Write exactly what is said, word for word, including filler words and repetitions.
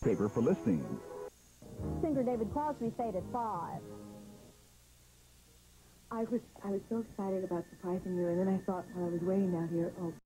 Paper for listings. Singer David Crosby stayed at five. I was I was so excited about surprising you, and then I thought while I was waiting out here, oh,